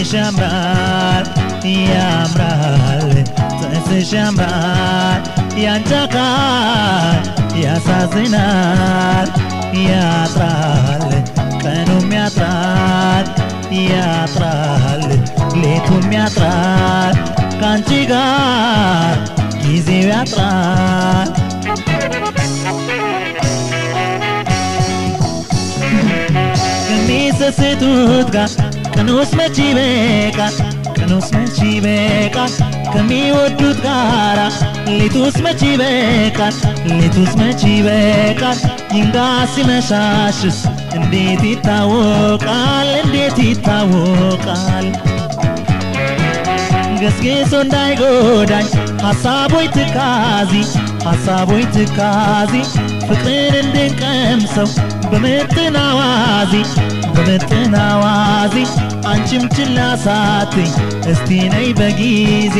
ያምራል ያምራል ጥርስሽ ያምራል ያንቺ አካል ያሳዝናል ያጥራል ቀኑም ያጥራል ያጥራል ሌቱም ያጥራል ካንቺ ጋር ጊዜው ያጥራል ከሚሰስቱት ጋር ቀኑስ መች ይበቃል ቀኑስ መች ይበቃል ከሚወዱት ጋራ ሌቱስ መች ይበቃል ሌቱስ መች ይበቃል ይንጋ ሲመሻሽስ እንዴት ይታወቃል ገስጌሶ እንዳይጎዳኝ ሐሳቦይ ትካዚ ፍቅርን እንድንቀምሰው በምጥናዋዚ አንቺም ችላ ሳትኝ እስቲ ነይ በጊዜ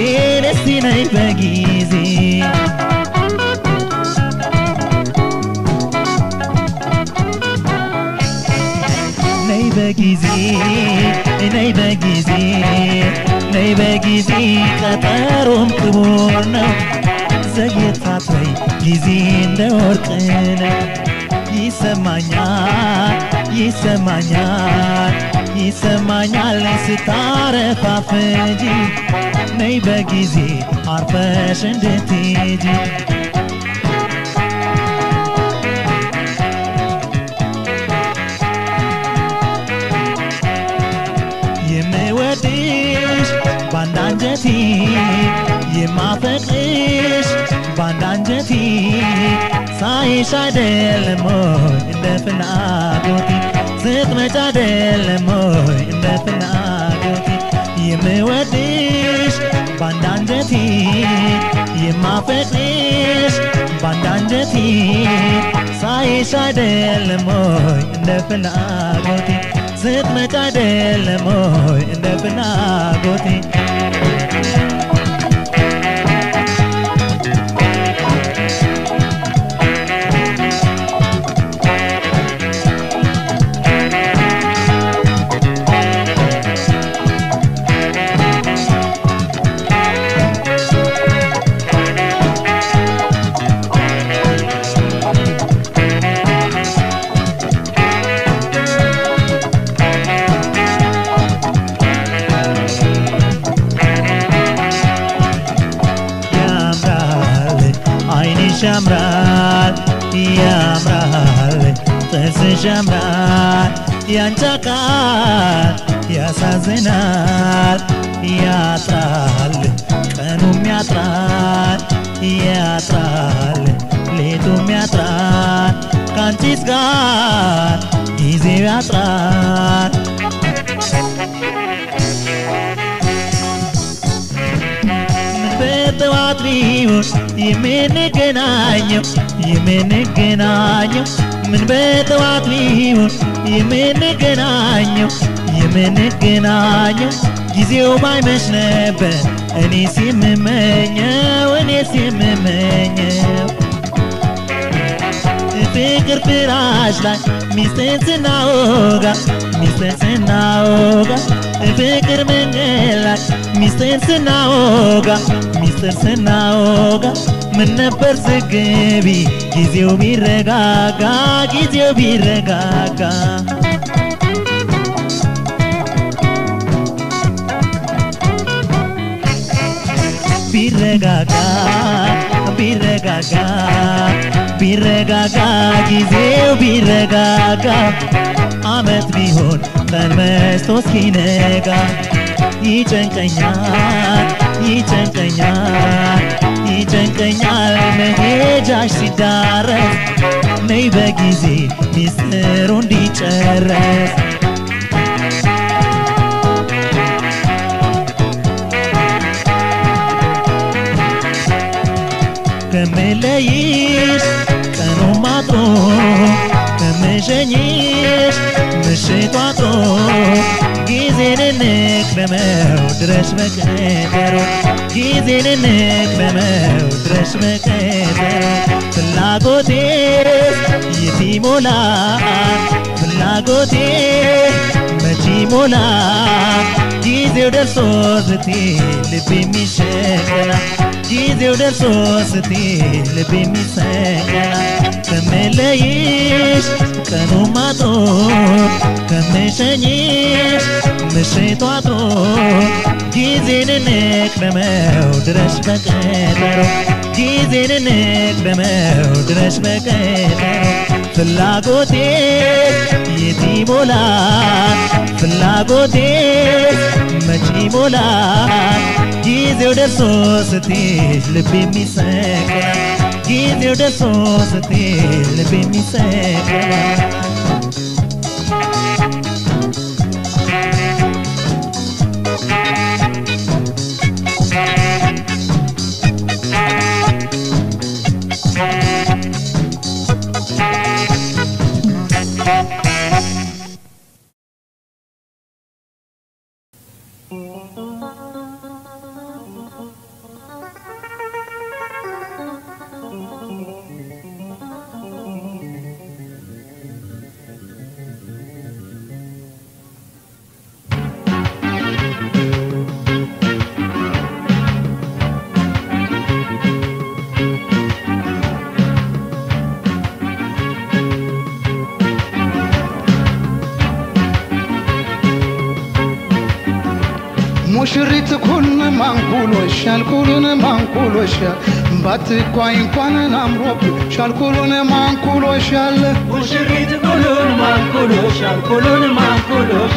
ነይ በጊዜ ቀጠሮም ክቡር ነው ዘግየታት ላይ ጊዜ እንደ ወርቅ ነው ይሰማኛል ስታረፋፍጂ ነይ በጊዜ አርፈሽ እንድትሄጂ የምወድሽ ባንዳንጀቴ የማፈቅርሽ ባንዳንጀቴ ሳይሽ አይደለም ሆይ እንደ ፍላጎቴ ስትመጪ አይደለም ሆይ እንደ ፍላጎቴ የምወድሽ ባንዳንጀቴ የማፈቅርሽ ባንዳንጀቴ ሳይሽ አይደለም ሆይ እንደ ፍላጎቴ ስትመጪ አይደለም ሆይ እንደ ፍላጎቴ ያምራል ጥርስሽ ያምራል ያንቺ አካል ያሳዝናል ያጥራል ቀኑም ያጥራል ሌቱም ያጥራል ካንቺስ ጋር ጊዜው ያጥራል በጠዋት ቢሆን የምንገናኘው ምን በጠዋት ቢሆን የምንገናኘው ጊዜው ባይመሽ ነበር እኔስ የምመኘው ፍቅር ፍራሽ ላይ ሚስጥር ስናወጋ ፍቅር መንገድ ላይ ሚስጥር ስናወጋ ምን ነበር ዝግቢ ጊዜው ቢረጋጋ ቢረጋጋ ጊዜው ቢረጋጋ አመት ቢሆን ቀን መስቶ እስኪነጋ ይጨንቀኛል መሄጃሽ ሲዳረስ ነይ በጊዜ ሚስጥሩ እንዲጨረስ ከምለይሽ ቀኑም አጥሮ ከምሸኝሽ ምሽቱ አጥሮ ጊዜን እንቅደመው ድረሽ በቀጠሮ ፍላጎቴ የት ይሞላል ፍላጎቴ መች የቲሞላ ጊዜው ደርሶ ስትይ ልቤ የሚሸከላ ጊዜው ደርሶ ስትይ ልቤ የሚሰከላ ከምለይሽ ቀኑ ማጦ ከምሸኝሽ ምሽቱ አጥሮ ጊዜን እንቅደመው ድረሽ በቀጠሮ ጊዜን እንቅደመው ድረሽ በቀጠሮ ፍላጎቴ የት ይሞላል ፍላጎቴ መች ይሞላል ጊዜው ደርሶ ስትይ ልቤ የሚሰከላ ጊዜው ደርሶ ስትይ ልቤ የሚሰከላ ሙሽሪት ኩን ማንኩሎሽ ሻልኩሉን ማንኩሎሽ ባትኳይ እንኳን አምሮብ ሻልኩሉን ማንኩሎሽ አለ ሙሽሪት ኩሉን ማንኩሎሽ ሻልኩሉን ማንኩሎሽ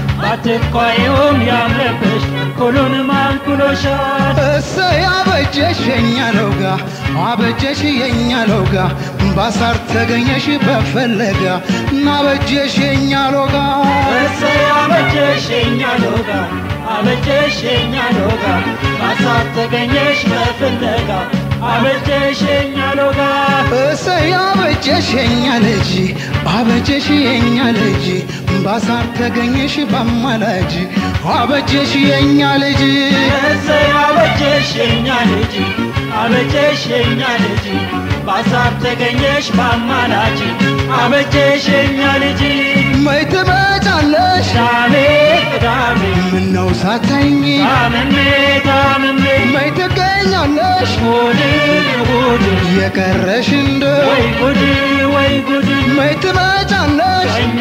ባትኳይም ያምረብሽ ኩሉን ማንኩሎሽ እሰይ አበጀሽ የኛ ለውጋ አበጀሽ የኛ ለውጋ ባሳር ተገኘሽ በፈለጋ ናበጀሽ የኛ ለውጋ እሰይ አበጀሽ የኛ ለውጋ አበጀሽ የኛ ለውጋ ባሳር ተገኘሽ በፈለጋ አበጀሽ የኛ ለውጋ እሰይ አበጀሽ የኛ ልጅ አበጀሽ የኛ ልጅ ባሳር ተገኘሽ በማላጅ አበጀሽ የኛ ልጅ እሰይ አበጀሽ የኛ ልጅ አበጀሽ የኛ ልጅ ባሳር ተገኘሽ በማላጅ አበጀሽ የኛ ልጅ መይተመጫለሽ ዳሜ ዳሜ ምነው ሳታይኝ ታምሜ ታምሜ መይተገኛለሽ ጉድ ጉድ የቀረሽ እንደ ወይ ጉድ ወይ ጉድ መይተመጫለሽ ሰኞ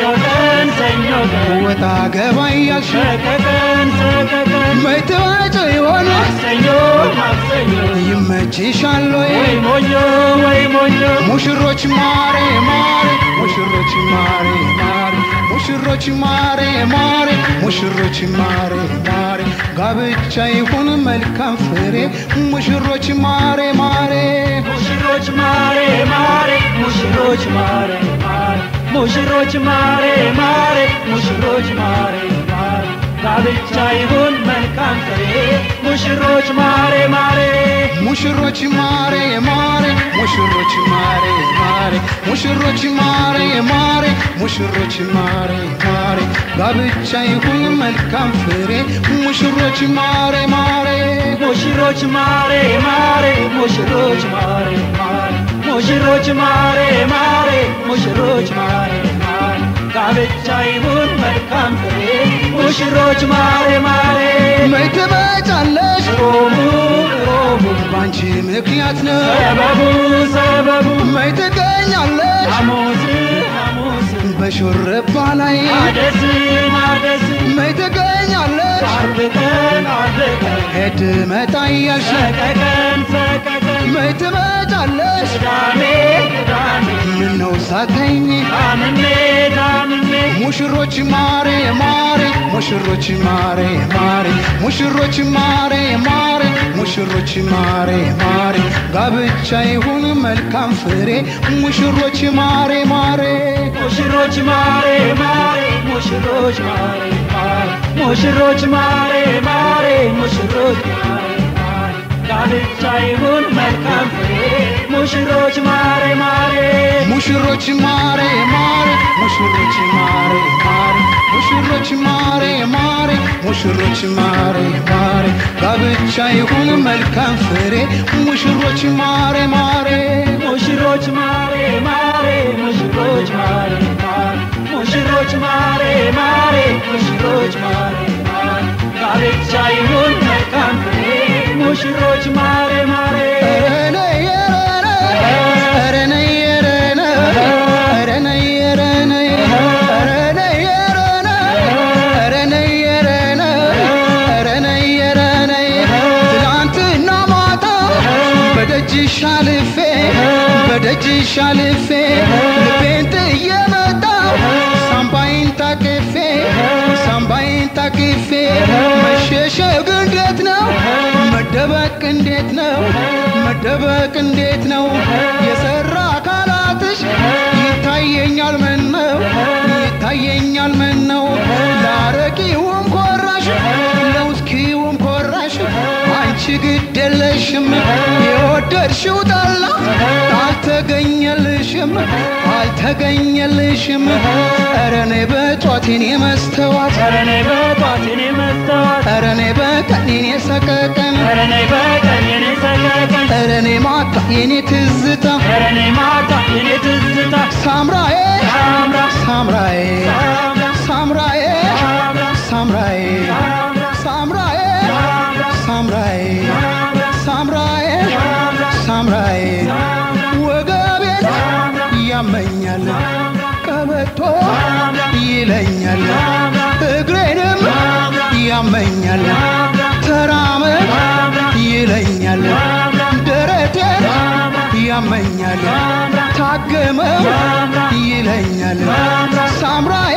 ቀን ወጣ ገባ እያልሽ ሰቀቀን ሰቀቀን መይተመጫ ይሆን ማክሰኞ ማክሰኞ ይመችሻል ወይ ሞኞ ወይ ሞኞ ሙሽሮች ማሬ ማሬ ሙሽሮች ማሬ ማሬ ሙሽሮች ማሬ ማሬ ሙሽሮች ማሬ ማሬ ጋብቻ ይሁን መልካም ፍሬ ሙሽሮች ማሬ ማሬ ሙሽሮች ማሬ ማሬ ሙሽሮች ማሬ ማሬ ሙሽሮች ማሬ ማሬ ሙሽሮች ማሬ ማሬ ጋብቻ ይሁን መልካም ፍሬ ሙሽሮች ማሬ ማሬ ሙሽሮች ማሬ ማሬ ሙሽሮች ማሬ ማሬ ሙሽሮች ማሬ ማሬ ሙሽሮች ማሬ ማሬ ጋብቻ ይሁን መልካም ፍሬ ሙሽሮች ማሬ ማሬ ሙሽሮች ማሬ ማሬ ሙሽሮች ማሬ ማሬ ሙሽሮች ማሬ ማሬ ሙሽሮች ማሬ ማሬ ጋብቻ ይሁን መልካም ፍሬ ሙሽሮች ማሬ ማሬ መይተመጫለሽ ሮሙ ሮሙ ባንቺ ምክንያት ነው ሰበቡ ሰበቡ መይተገኛለሽ ሐሙስ ሐሙስ በሹርባ ላይ አደስን አደስ መይተገኛለሽ ዓርብ ቀን ሄድ መጣ እያልሽ ሰቀቀን ሰቀቀን መይተመጫለሽ ቅዳሜ ቅዳሜ ምነው ሳታይኝ ታምሜ ታምሜ ሙሽሮች ማሬ ማሬ ሙሽሮች ማሬ ማሬ ሙሽሮች ማሬ ማሬ ሙሽሮች ማሬ ማሬ ጋብቻ ይሁን መልካም ፍሬ ሙሽሮች ማሬ ማሬ ሙሽሮች ማሬ ማሬ ሙሽሮች ማሬ ማሬ ሙሽሮች ማሬ ማሬ ሙሽሮች ማሬ ማሬ ጋብቻ ይሁን መልካም ፍሬ ሙሽሮች ማሬ ማሬ ሙሽሮች ማሬ ማሬ ሙሽሮች ማሬ ማሬ ሙሽሮች ማሬ ማሬ ሙሽሮች ማሬ ማሬ ጋብቻ ይሁን መልካም ፍሬ ሙሽሮች ማሬ ማሬ ሙሽሮች ማሬ ማሬ ሙሽሮች ማሬ ማሬ ሙሽሮች ማሬ ማሬ ሙሽሮች ማሬ ማሬ ጋብቻ ይሁን መልካም ፍሬ ሙሽሮች ማሬ ማሬ በደጅሽ አልፌ ልቤን ጥዬ መጣሁ ሳምባዬን ታቅፌ መሸሸግ እንዴት ነው መደበቅ እንዴት ነው የሰራ አካላትሽ ይታየኛል ምን ነው ላረቂውም ኮራሽ ለውስኪውም ኮራሽ አንቺ ግድ የለሽም የወደድሽው ጠላ አልተገኘልሽም ኧረ እኔ በጧት የኔ መስተዋት ኧረ እኔ በቀን የኔ ሰቀቀን ኧረ እኔ ማታ የኔ ትዝታ ሳምራዬ ወገቤን ያመኛል ቀበቶ ይለኛል እግሬንም ያመኛል ተራመድ ይለኛል ደረቴን ያመኛል ታገመው ይለኛል ሳምራዬ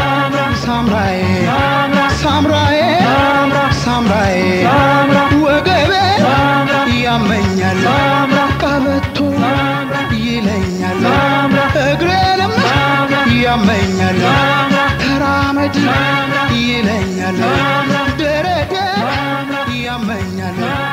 ወገቤን ያመኛል ቀበቶ ይለኛል እግሬንም ያመኛል ተራመድ ይለኛል ደረቴን ያመኛል